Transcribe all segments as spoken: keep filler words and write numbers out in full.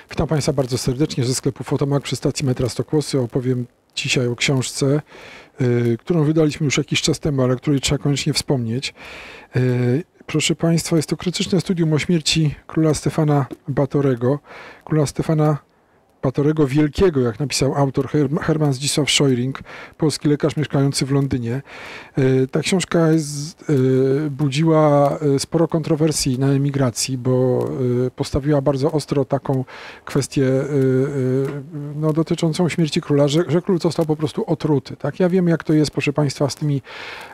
Witam Państwa bardzo serdecznie ze sklepu Fotomak przy stacji metra Stokłosy. Opowiem dzisiaj o książce, y, którą wydaliśmy już jakiś czas temu, ale o której trzeba koniecznie wspomnieć. Y, proszę Państwa, jest to krytyczne studium o śmierci króla Stefana Batorego. Króla Stefana Batorego Wielkiego, jak napisał autor Hermann Zdzisław Scheuring, polski lekarz mieszkający w Londynie. Ta książka jest, budziła sporo kontrowersji na emigracji, bo postawiła bardzo ostro taką kwestię no, dotyczącą śmierci króla, że, że król został po prostu otruty. Tak? Ja wiem, jak to jest, proszę Państwa, z tymi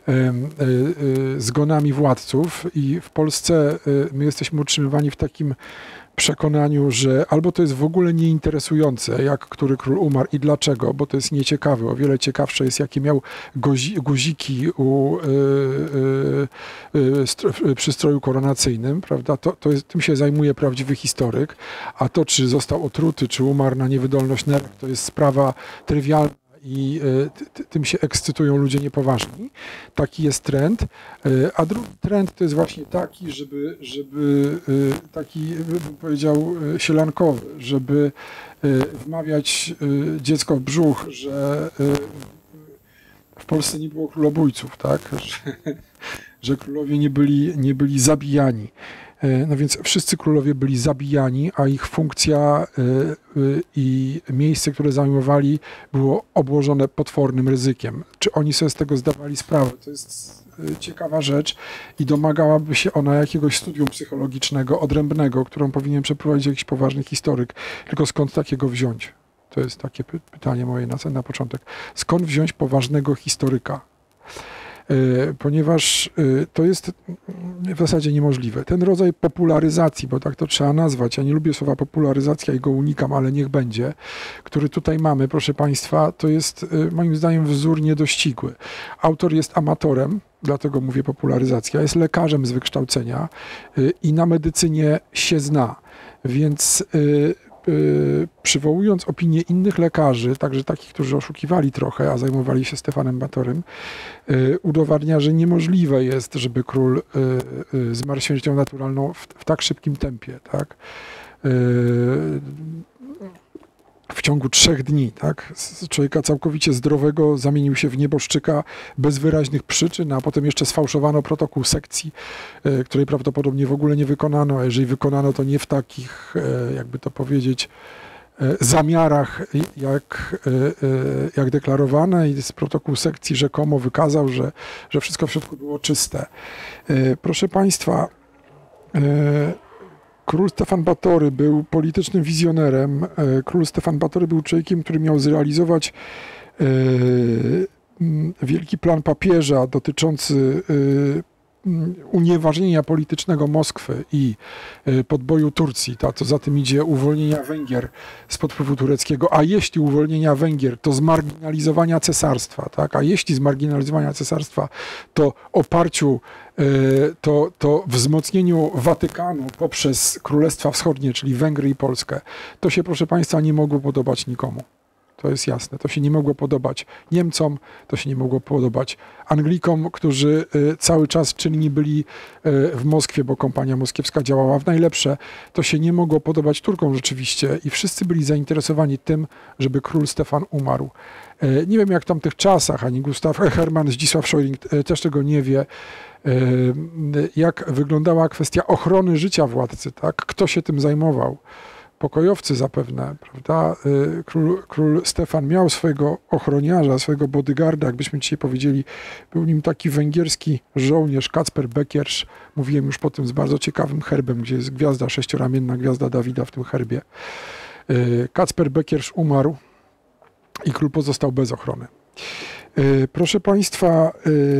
zgonami władców i w Polsce my jesteśmy utrzymywani w takim przekonaniu, że albo to jest w ogóle nieinteresujące, jak który król umarł i dlaczego, bo to jest nieciekawe. O wiele ciekawsze jest, jakie miał gozi, guziki u, y, y, y, przy stroju koronacyjnym, prawda? To, to jest, tym się zajmuje prawdziwy historyk, a to, czy został otruty, czy umarł na niewydolność nerw, to jest sprawa trywialna i y, tym się ekscytują ludzie niepoważni. Taki jest trend. Y, a drugi trend to jest właśnie taki, żeby, żeby y, taki, bym powiedział, y, sielankowy, żeby y, wmawiać y, dziecko w brzuch, że y, w Polsce nie było królobójców, tak? Że, że królowie nie byli, nie byli zabijani. No więc wszyscy królowie byli zabijani, a ich funkcja i miejsce, które zajmowali, było obłożone potwornym ryzykiem. Czy oni sobie z tego zdawali sprawę? To jest ciekawa rzecz i domagałaby się ona jakiegoś studium psychologicznego, odrębnego, którą powinien przeprowadzić jakiś poważny historyk. Tylko skąd takiego wziąć? To jest takie pytanie moje na, na początek. Skąd wziąć poważnego historyka? Ponieważ to jest w zasadzie niemożliwe. Ten rodzaj popularyzacji, bo tak to trzeba nazwać, ja nie lubię słowa popularyzacja i go unikam, ale niech będzie, który tutaj mamy, proszę Państwa, to jest moim zdaniem wzór niedościgły. Autor jest amatorem, dlatego mówię popularyzacja, jest lekarzem z wykształcenia i na medycynie się zna, więc przywołując opinię innych lekarzy, także takich, którzy oszukiwali trochę, a zajmowali się Stefanem Batorym, udowadnia, że niemożliwe jest, żeby król zmarł śmiercią naturalną w, w tak szybkim tempie, tak? W ciągu trzech dni, tak? Z człowieka całkowicie zdrowego zamienił się w nieboszczyka bez wyraźnych przyczyn, a potem jeszcze sfałszowano protokół sekcji, której prawdopodobnie w ogóle nie wykonano, a jeżeli wykonano, to nie w takich, jakby to powiedzieć, zamiarach, jak, jak deklarowane, i z protokół sekcji rzekomo wykazał, że, że wszystko w środku było czyste. Proszę Państwa, król Stefan Batory był politycznym wizjonerem. Król Stefan Batory był człowiekiem, który miał zrealizować wielki plan papieża dotyczący unieważnienia politycznego Moskwy i podboju Turcji, to co za tym idzie uwolnienia Węgier spod wpływu tureckiego, a jeśli uwolnienia Węgier, to zmarginalizowania cesarstwa, tak? A jeśli zmarginalizowania cesarstwa, to oparciu, to, to wzmocnieniu Watykanu poprzez Królestwa Wschodnie, czyli Węgry i Polskę, to się, proszę Państwa, nie mogło podobać nikomu. To jest jasne. To się nie mogło podobać Niemcom, to się nie mogło podobać Anglikom, którzy cały czas czynni byli w Moskwie, bo kompania moskiewska działała w najlepsze. To się nie mogło podobać Turkom rzeczywiście i wszyscy byli zainteresowani tym, żeby król Stefan umarł. Nie wiem, jak w tamtych czasach, ani Gustav Hermann Zdzisław Scheuring też tego nie wie, jak wyglądała kwestia ochrony życia władcy, tak? Kto się tym zajmował? Pokojowcy zapewne, prawda? Król, król Stefan miał swojego ochroniarza, swojego bodyguarda, jakbyśmy dzisiaj powiedzieli. Był nim taki węgierski żołnierz, Kacper Bekierz. Mówiłem już po tym, z bardzo ciekawym herbem, gdzie jest gwiazda, sześcioramienna gwiazda Dawida w tym herbie. Kacper Bekierz umarł i król pozostał bez ochrony. Proszę Państwa,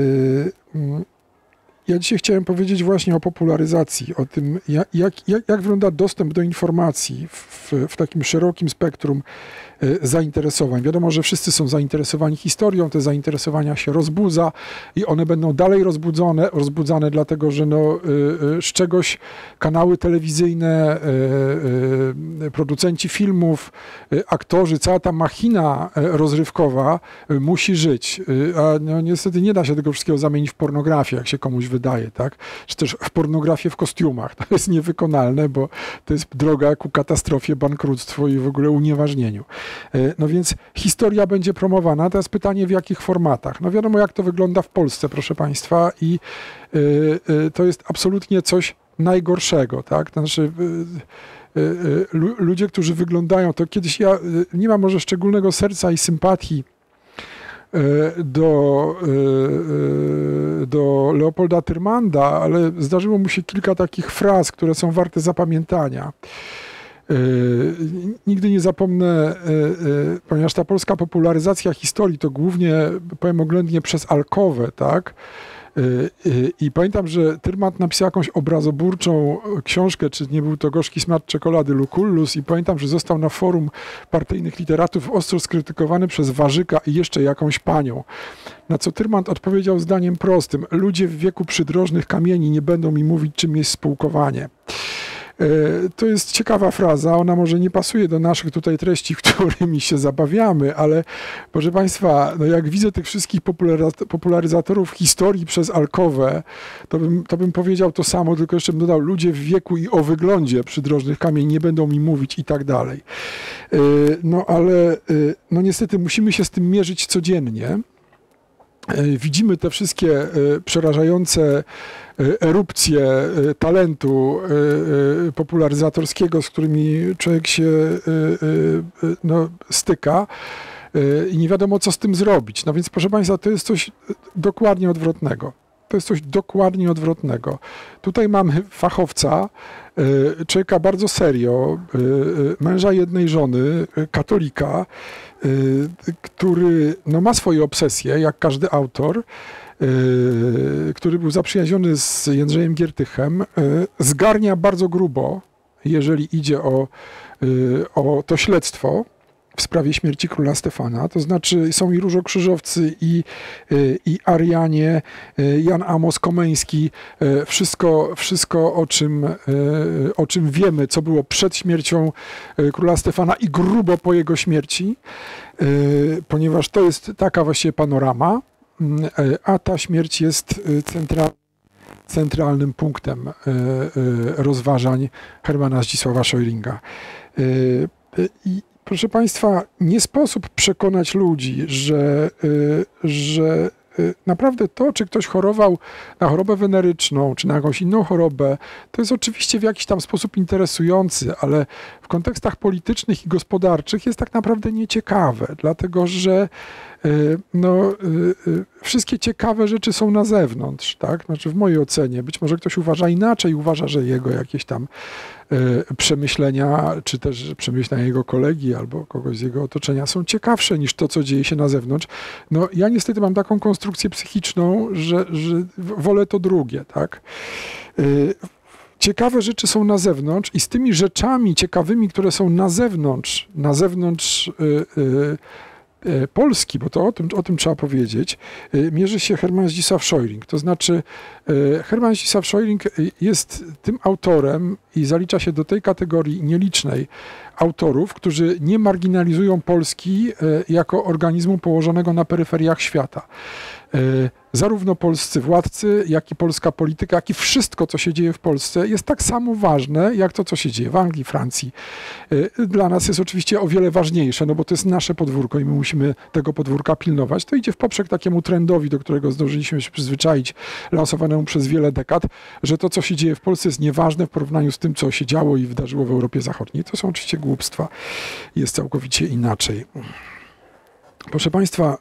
ja dzisiaj chciałem powiedzieć właśnie o popularyzacji, o tym, jak, jak, jak wygląda dostęp do informacji w, w takim szerokim spektrum zainteresowań. Wiadomo, że wszyscy są zainteresowani historią, te zainteresowania się rozbudza i one będą dalej rozbudzone, rozbudzane, dlatego że no, z czegoś kanały telewizyjne, producenci filmów, aktorzy, cała ta machina rozrywkowa musi żyć. A no, niestety nie da się tego wszystkiego zamienić w pornografię, jak się komuś wydaje. wydaje, tak? Czy też w pornografię w kostiumach. To jest niewykonalne, bo to jest droga ku katastrofie, bankructwu i w ogóle unieważnieniu. No więc historia będzie promowana. Teraz pytanie, w jakich formatach. No wiadomo, jak to wygląda w Polsce, proszę Państwa, i to jest absolutnie coś najgorszego, tak? To znaczy, ludzie, którzy wyglądają, to kiedyś ja nie mam może szczególnego serca i sympatii do, do Leopolda Tyrmanda, ale zdarzyło mu się kilka takich fraz, które są warte zapamiętania. Nigdy nie zapomnę, ponieważ ta polska popularyzacja historii to głównie, powiem oględnie, przez Alkowę, tak? I pamiętam, że Tyrmand napisał jakąś obrazoburczą książkę, czy nie był to Gorzki smak czekolady Lucullus, i pamiętam, że został na forum partyjnych literatów ostro skrytykowany przez Warzyka i jeszcze jakąś panią. Na co Tyrmand odpowiedział zdaniem prostym: ludzie w wieku przydrożnych kamieni nie będą mi mówić, czym jest spółkowanie. To jest ciekawa fraza, ona może nie pasuje do naszych tutaj treści, którymi się zabawiamy, ale proszę Państwa, no jak widzę tych wszystkich popularyzatorów historii przez Alkowę, to bym, to bym powiedział to samo, tylko jeszcze bym dodał: ludzie w wieku i o wyglądzie przydrożnych kamieni nie będą mi mówić i tak dalej. No ale no niestety musimy się z tym mierzyć codziennie. Widzimy te wszystkie przerażające erupcje talentu popularyzatorskiego, z którymi człowiek się no, styka i nie wiadomo, co z tym zrobić. No więc, proszę Państwa, to jest coś dokładnie odwrotnego. To jest coś dokładnie odwrotnego. Tutaj mamy fachowca, człowieka bardzo serio, męża jednej żony, katolika, który no, ma swoje obsesje, jak każdy autor, który był zaprzyjaźniony z Jędrzejem Giertychem, zgarnia bardzo grubo, jeżeli idzie o, o to śledztwo w sprawie śmierci króla Stefana. To znaczy są i różokrzyżowcy, i, i Arianie, Jan Amos Komeński, wszystko, wszystko o, czym, o czym wiemy, co było przed śmiercią króla Stefana i grubo po jego śmierci, ponieważ to jest taka właściwie panorama, a ta śmierć jest centralna. centralnym punktem rozważań Hermana Zdzisława Scheuringa. I proszę Państwa, nie sposób przekonać ludzi, że, że naprawdę to, czy ktoś chorował na chorobę weneryczną, czy na jakąś inną chorobę, to jest oczywiście w jakiś tam sposób interesujący, ale w kontekstach politycznych i gospodarczych jest tak naprawdę nieciekawe, dlatego że no, wszystkie ciekawe rzeczy są na zewnątrz, tak? Znaczy w mojej ocenie, być może ktoś uważa inaczej, uważa, że jego jakieś tam przemyślenia, czy też przemyślenia jego kolegi albo kogoś z jego otoczenia są ciekawsze niż to, co dzieje się na zewnątrz. No ja niestety mam taką konstrukcję psychiczną, że, że wolę to drugie, tak? Ciekawe rzeczy są na zewnątrz i z tymi rzeczami ciekawymi, które są na zewnątrz, na zewnątrz Polski, bo to o tym, o tym trzeba powiedzieć, mierzy się Hermann Zdzisław Scheuring. To znaczy Hermann Zdzisław Scheuring jest tym autorem i zalicza się do tej kategorii nielicznej autorów, którzy nie marginalizują Polski jako organizmu położonego na peryferiach świata. Zarówno polscy władcy, jak i polska polityka, jak i wszystko, co się dzieje w Polsce, jest tak samo ważne, jak to, co się dzieje w Anglii, Francji. Dla nas jest oczywiście o wiele ważniejsze, no bo to jest nasze podwórko i my musimy tego podwórka pilnować. To idzie w poprzek takiemu trendowi, do którego zdążyliśmy się przyzwyczaić, lansowanemu przez wiele dekad, że to, co się dzieje w Polsce, jest nieważne w porównaniu z tym, co się działo i wydarzyło w Europie Zachodniej. To są oczywiście głupstwa. Jest całkowicie inaczej. Proszę Państwa,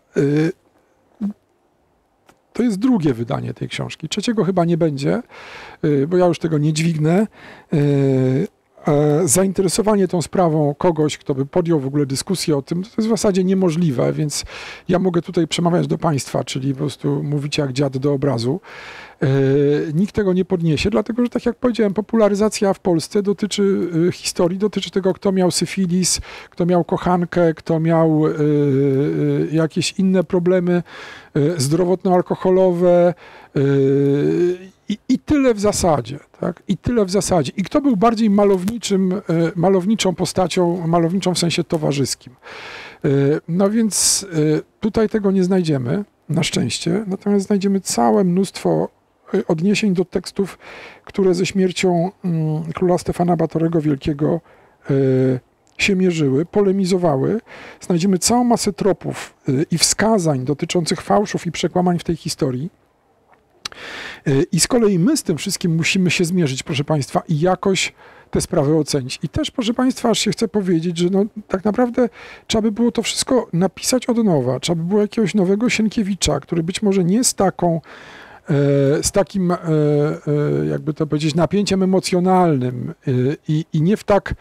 to jest drugie wydanie tej książki. Trzeciego chyba nie będzie, bo ja już tego nie dźwignę. Zainteresowanie tą sprawą kogoś, kto by podjął w ogóle dyskusję o tym, to jest w zasadzie niemożliwe, więc ja mogę tutaj przemawiać do Państwa, czyli po prostu mówić jak dziad do obrazu. Nikt tego nie podniesie, dlatego że tak jak powiedziałem, popularyzacja w Polsce dotyczy historii, dotyczy tego, kto miał syfilis, kto miał kochankę, kto miał jakieś inne problemy zdrowotno-alkoholowe i, i tyle w zasadzie, tak? I tyle w zasadzie. I kto był bardziej malowniczym, malowniczą postacią, malowniczą w sensie towarzyskim. No więc tutaj tego nie znajdziemy, na szczęście, natomiast znajdziemy całe mnóstwo odniesień do tekstów, które ze śmiercią króla Stefana Batorego Wielkiego się mierzyły, polemizowały. Znajdziemy całą masę tropów i wskazań dotyczących fałszów i przekłamań w tej historii. I z kolei my z tym wszystkim musimy się zmierzyć, proszę Państwa, i jakoś te sprawy ocenić. I też, proszę Państwa, aż się chcę powiedzieć, że no, tak naprawdę trzeba by było to wszystko napisać od nowa. Trzeba by było jakiegoś nowego Sienkiewicza, który być może nie z taką, z takim, jakby to powiedzieć, napięciem emocjonalnym i, i nie w tak,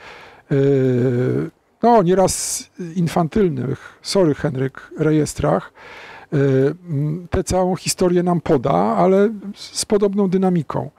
no nieraz infantylnych, sorry Henryk, rejestrach, tę całą historię nam poda, ale z podobną dynamiką.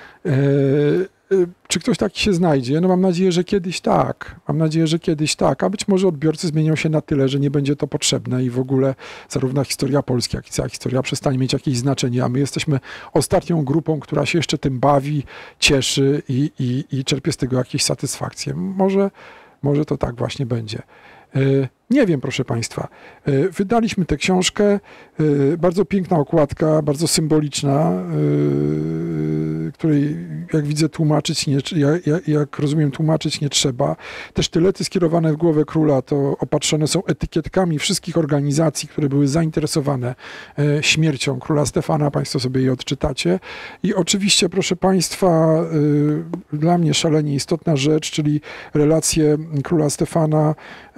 Czy ktoś taki się znajdzie? No mam nadzieję, że kiedyś tak. Mam nadzieję, że kiedyś tak, a być może odbiorcy zmienią się na tyle, że nie będzie to potrzebne i w ogóle zarówno historia polska, jak i cała historia przestanie mieć jakieś znaczenie, a my jesteśmy ostatnią grupą, która się jeszcze tym bawi, cieszy i, i, i czerpie z tego jakieś satysfakcje. Może, może to tak właśnie będzie. Nie wiem, proszę Państwa. Wydaliśmy tę książkę, bardzo piękna okładka, bardzo symboliczna, której, jak widzę, tłumaczyć nie, jak, jak rozumiem, tłumaczyć nie trzeba. Te sztylety skierowane w głowę króla to opatrzone są etykietkami wszystkich organizacji, które były zainteresowane śmiercią króla Stefana. Państwo sobie je odczytacie. I oczywiście, proszę Państwa, dla mnie szalenie istotna rzecz, czyli relacje króla Stefana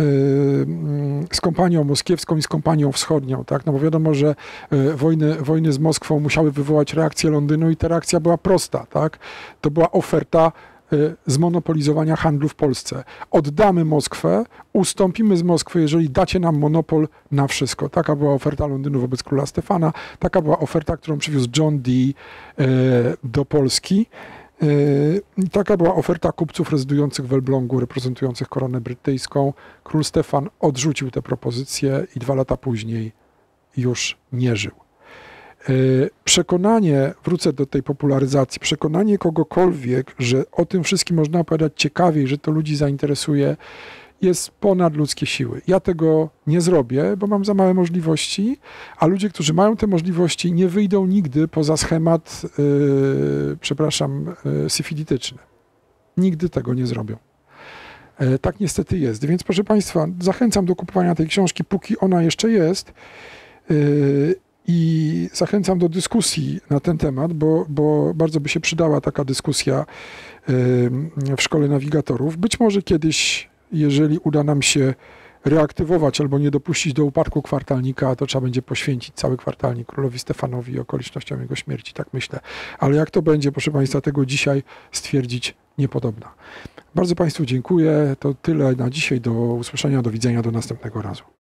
z kompanią moskiewską i z kompanią wschodnią, tak? No bo wiadomo, że wojny, wojny z Moskwą musiały wywołać reakcję Londynu i ta reakcja była prosta, tak? To była oferta zmonopolizowania handlu w Polsce. Oddamy Moskwę, ustąpimy z Moskwy, jeżeli dacie nam monopol na wszystko. Taka była oferta Londynu wobec króla Stefana, taka była oferta, którą przywiózł John Dee do Polski. Taka była oferta kupców rezydujących w Elblągu, reprezentujących koronę brytyjską. Król Stefan odrzucił tę propozycję i dwa lata później już nie żył. Przekonanie, wrócę do tej popularyzacji, przekonanie kogokolwiek, że o tym wszystkim można opowiadać ciekawiej, że to ludzi zainteresuje, jest ponad ludzkie siły. Ja tego nie zrobię, bo mam za małe możliwości, a ludzie, którzy mają te możliwości, nie wyjdą nigdy poza schemat, yy, przepraszam, yy, syfilityczny. Nigdy tego nie zrobią. Yy, tak niestety jest. Więc proszę Państwa, zachęcam do kupowania tej książki, póki ona jeszcze jest. Yy, I zachęcam do dyskusji na ten temat, bo, bo bardzo by się przydała taka dyskusja yy, w Szkole Nawigatorów. Być może kiedyś, jeżeli uda nam się reaktywować albo nie dopuścić do upadku kwartalnika, to trzeba będzie poświęcić cały kwartalnik królowi Stefanowi i okolicznościom jego śmierci, tak myślę. Ale jak to będzie, proszę Państwa, tego dzisiaj stwierdzić niepodobna. Bardzo Państwu dziękuję. To tyle na dzisiaj. Do usłyszenia, do widzenia, do następnego razu.